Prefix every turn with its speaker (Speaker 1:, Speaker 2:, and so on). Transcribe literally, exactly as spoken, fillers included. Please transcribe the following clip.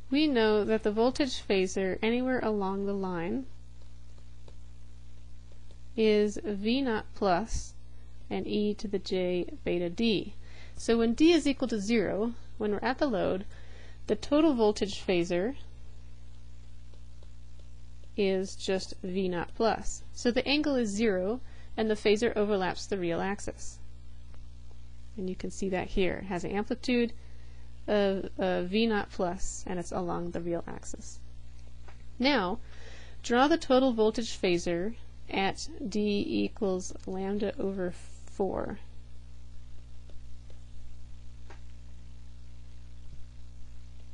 Speaker 1: we know that the voltage phasor anywhere along the line is V naught plus and e to the j beta d. So when d is equal to zero, when we're at the load, the total voltage phasor is just V naught plus. So the angle is zero and the phasor overlaps the real axis. And you can see that here. It has an amplitude of uh, V naught plus and it's along the real axis. Now, draw the total voltage phasor at d equals lambda over four.